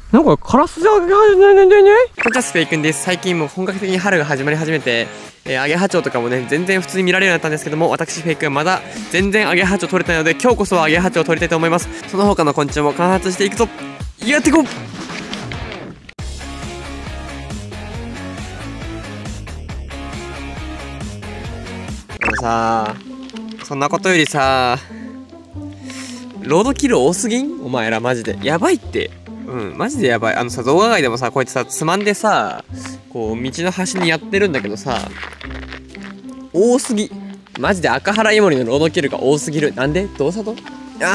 なんかカラスじゃねねねねね。こんにちは、スペイ君です。最近もう本格的に春が始まり始めて、アゲハチョウとかもね、全然普通に見られるようになったんですけども、私フェイ君まだ全然アゲハチョウ取れてないので、今日こそはアゲハチョウ取りたいと思います。その他の昆虫も観察していくぞ。やっていこう。さそんなことよりさ、ロードキル多すぎん？お前らマジでやばいって。マジでやばい。さ、動画外でもさ、こうやってさ、つまんでさ、こう道の端にやってるんだけどさ、多すぎ。マジで赤原イモリのロードキルが多すぎる。なんで？どうしたと？もう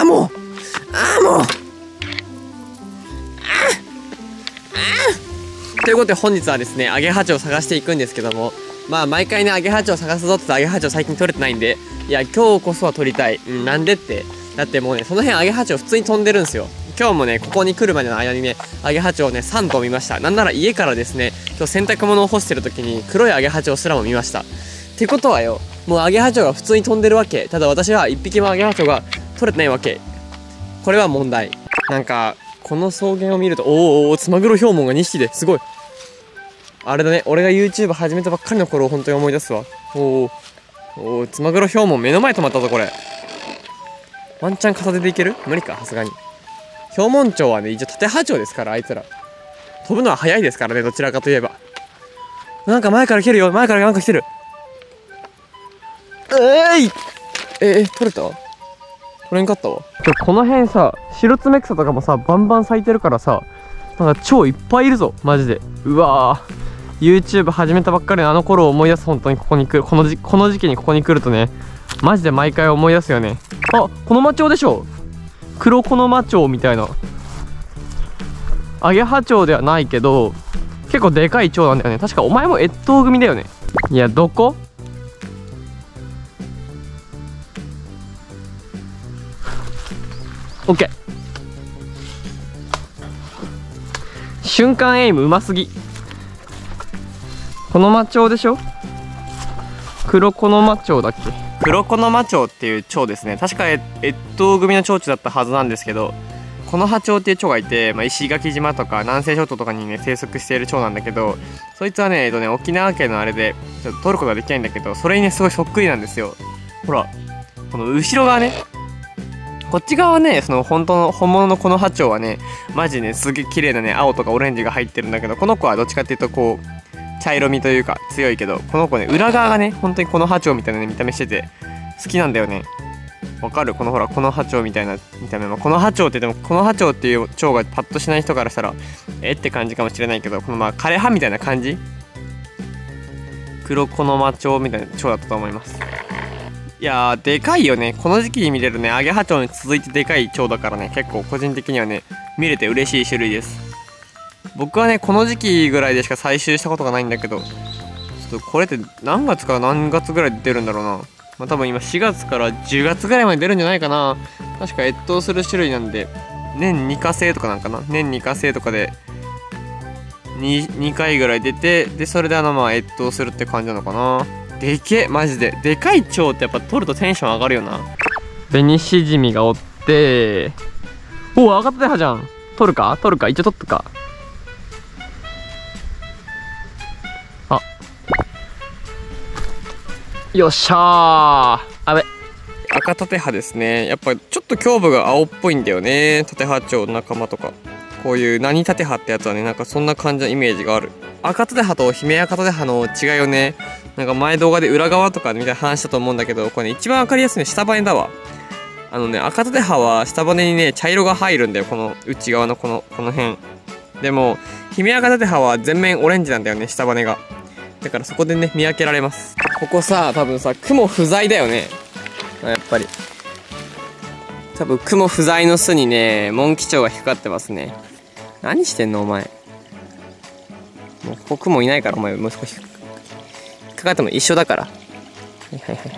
ということで本日はですね、アゲハチョウを探していくんですけども、まあ毎回ね、アゲハチョウ探すぞって言ってアゲハチョウ最近取れてないんで、いや今日こそは取りたい。なんでって、だってもうね、その辺アゲハチョウ普通に飛んでるんですよ。今日もね、ここに来るまでの間にね、アゲハチョウをね3頭見ました。なんなら家からですね、今日洗濯物を干してる時に黒いアゲハチョウすらも見ました。ってことはよ、もうアゲハチョウが普通に飛んでるわけ。ただ私は1匹もアゲハチョウが取れてないわけ。これは問題。なんかこの草原を見ると、おお、ツマグロヒョウモンが2匹ですごい。あれだね、俺が YouTube 始めたばっかりの頃を本当に思い出すわ。おお、ツマグロヒョウモン目の前止まったぞこれ。ワンチャン片手でいける？無理か、さすがに。ヒョウモンチョウはね、一応縦波長ですから、あいつら飛ぶのは速いですからね、どちらかといえば。なんか前から来てるよ、前からなんか来てる。取れた？取れんかったわ。この辺さ、白爪草とかもさ、バンバン咲いてるからさ、なんか超いっぱいいるぞ、マジで。うわー、YouTube 始めたばっかりのあの頃を思い出す。本当にここに来る、この時期にここに来るとね、マジで毎回思い出すよね。あ、コノマチョウでしょ。黒コノマチョウみたいな。アゲハチョウではないけど結構でかいチョウなんだよね。確かお前も越冬組だよね。いや、どこ？オッケー。瞬間エイムうますぎ。コノマチョウでしょ。黒コノマチョウだっけ。黒コノマチョウっていう蝶ですね。確か越冬組の蝶々だったはずなんですけど、コノハチョウっていう蝶がいて、石垣島とか南西諸島とかにね生息している蝶なんだけど、そいつはね、沖縄県のあれでちょっと取ることができないんだけど、それにねすごいそっくりなんですよ。ほら、この後ろ側ね、こっち側はね、その本物のコノハチョウはね、マジねすげえ綺麗なね青とかオレンジが入ってるんだけど、この子はどっちかっていうとこう茶色みというか強いけど、この子ね裏側がね本当にコノハチョウみたいなね見た目してて好きなんだよね。わかる？このほらコノハチョウみたいな見た目。コノハチョウって言ってもコノハチョウっていう蝶がパッとしない人からしたらって感じかもしれないけど、この枯葉みたいな感じ、黒コノマチョウみたいな蝶だったと思います。いやーでかいよね。この時期に見れるねアゲハチョウに続いてでかい蝶だからね、結構個人的にはね見れて嬉しい種類です。僕はねこの時期ぐらいでしか採集したことがないんだけど、ちょっとこれって何月から何月ぐらいで出るんだろうな。多分今4月から10月ぐらいまで出るんじゃないかな。確か越冬する種類なんで、年2過生とかなんかな。年2過生とかで 2回ぐらい出て、でそれで越冬するって感じなのかな。でけえ、マジででかい蝶ってやっぱ取るとテンション上がるよな。ベニシジミがおって、おお、赤タテハじゃん。取るか一応取ったか。よっしゃー。あべ、赤タテハですね。やっぱちょっと胸部が青っぽいんだよね。タテハチョウの仲間とか、こういう何タテハってやつはね、なんかそんな感じのイメージがある。赤タテハとヒメアカタテハの違いをね、なんか前動画で裏側とかみたいな話したと思うんだけど、これね一番わかりやすいの下バネだわ。赤タテハは下バネにね茶色が入るんだよ、この内側のこの辺でも。ヒメアカタテハは全面オレンジなんだよね、下バネが。だからそこでね見分けられます。ここさ、多分さ雲不在だよね、やっぱり。多分雲不在の巣にねモンキチョウが引っかかってますね。何してんのお前。もうここ雲いないから、お前息子引っかかっても一緒だから。はいはいはい。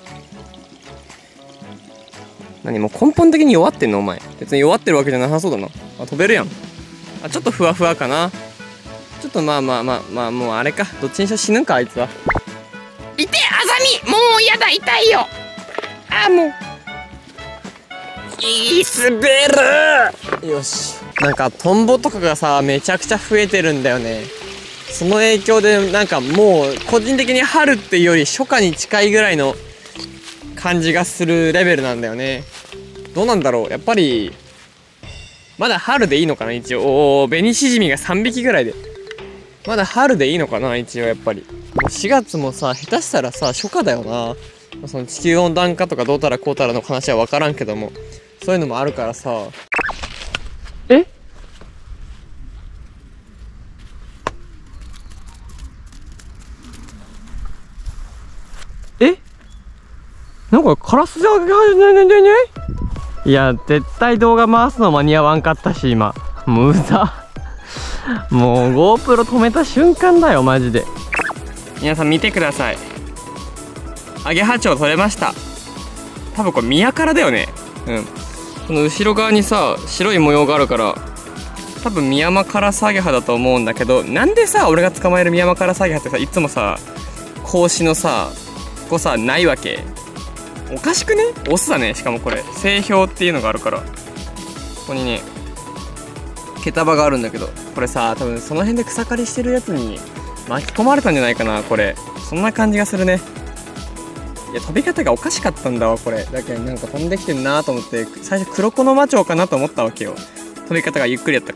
何もう根本的に弱ってんのお前。別に弱ってるわけじゃなさそうだな。飛べるやん。ちょっとふわふわかな。ちょっとまあもうあれか、どっちにしろ死ぬんかあいつは。 痛え、あざみ、もうやだ、痛いよ。もういい滑る。 よし、 なんかトンボとかがさめちゃくちゃ増えてるんだよね。その影響でなんかもう個人的に春っていうより初夏に近いぐらいの感じがするレベルなんだよね。どうなんだろう、やっぱりまだ春でいいのかな。一応紅しじみが3匹ぐらいでまだ春でいいのかな。一応やっぱりもう4月もさ下手したらさ初夏だよな。その地球温暖化とかどうたらこうたらの話は分からんけども、そういうのもあるからさ。えなんかカラスじゃいや絶対動画回すの間に合わんかったし今もううざもう GoPro 止めた瞬間だよマジで。皆さん見てください、アゲハチョウ取れました。多分これミヤカラだよね。この後ろ側にさ白い模様があるから多分ミヤマカラスアゲハだと思うんだけど、なんでさ俺が捕まえるミヤマカラスアゲハってさいつもさ格子のさここさないわけ。おかしくね？オスだね。しかもこれ性氷っていうのがあるから、ここにね毛束があるんだけど、これさ多分その辺で草刈りしてるやつに巻き込まれたんじゃないかな。これそんな感じがするね。いや飛び方がおかしかったんだわこれ。だけどなんか飛んできてんなと思って最初黒子のマチョウかなと思ったわけよ。飛び方がゆっくりやったから。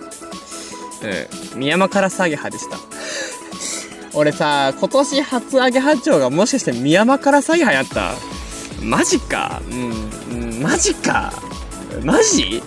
ミヤマカラスアゲハでした俺さ今年初アゲハチョウがもしかしてミヤマカラスアゲハやった。マジか。マジか。マジ？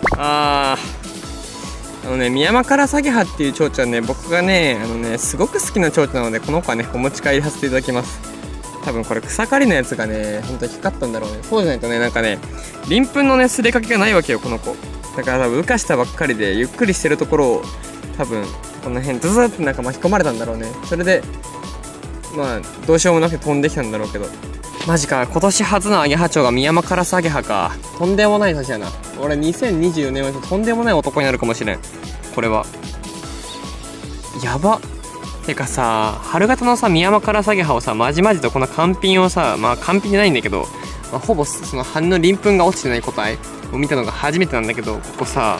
ミヤマカラスアゲハっていう蝶々はね、僕がねすごく好きな蝶々なので、この子はねお持ち帰りさせていただきます。多分これ草刈りのやつがねほんと引っかかったんだろうね。そうじゃないとねなんかね鱗粉のねすれかけがないわけよこの子。だから多分羽化したばっかりでゆっくりしてるところを多分この辺ズズってなんか巻き込まれたんだろうね。それでまあどうしようもなく飛んできたんだろうけど。マジか、今年初のアゲハチョウがミヤマカラスアゲハか。とんでもない年やな。俺2024年はとんでもない男になるかもしれん。これはやば。てかさ春型のさミヤマカラスアゲハをさまじまじとこの完品をさ、まあ完品じゃないんだけど、ほぼその羽の鱗粉が落ちてない個体を見たのが初めてなんだけど、ここさ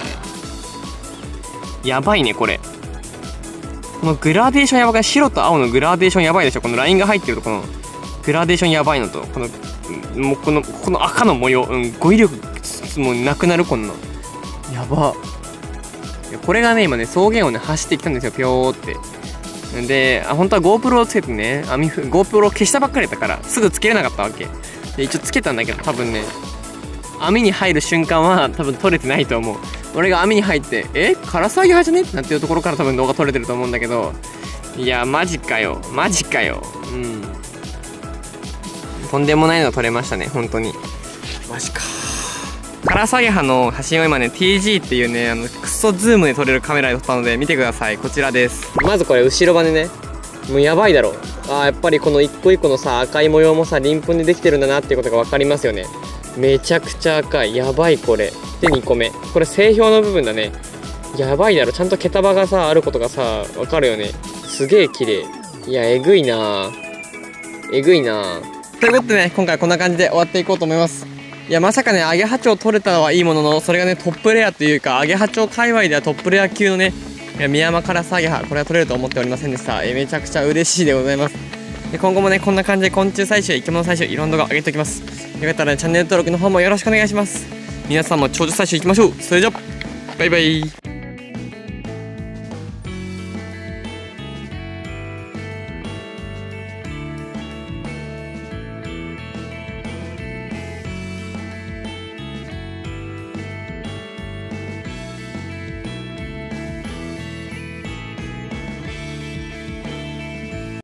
やばいねこれ。このグラデーションやばい。白と青のグラデーションやばいでしょ。このラインが入ってるとこのグラデーションやばいのと、この赤の模様、語彙力もうなくなる。こんなやば。これがね今ね草原をね走ってきたんですよ、ぴょーって。で本当は GoPro をつけてねGoPro を消したばっかりだったからすぐつけれなかったわけで、一応つけたんだけど多分ね網に入る瞬間は多分撮れてないと思う。俺が網に入ってカラスアゲハじゃねってなってるところから多分動画撮れてると思うんだけど、いやマジかよマジかよ。とんでもないの撮れましたね本当に。マジか。カラスアゲハの写真を今ね TG っていうねクソズームで撮れるカメラで撮ったので見てください。こちらです。まずこれ後ろ羽ねもうやばいだろ。やっぱりこの一個一個のさ赤い模様もさ鱗粉でできてるんだなっていうことが分かりますよね。めちゃくちゃ赤い。やばいこれ。で2個目これ性氷の部分だね。やばいだろ。ちゃんと毛束がさあることがさ分かるよね。すげえ綺麗。いやえぐいなえぐいな。ということでね今回はこんな感じで終わっていこうと思います。いやまさかねアゲハチョウ取れたはいいものの、それがねトップレアというかアゲハチョウ界隈ではトップレア級のねミヤマカラスアゲハこれは取れると思っておりませんでした。めちゃくちゃ嬉しいでございます。で今後もねこんな感じで昆虫採集生き物採集いろんな動画上げておきます。よかったら、ね、チャンネル登録の方もよろしくお願いします。皆さんも蝶々採集いきましょう。それじゃバイバイ。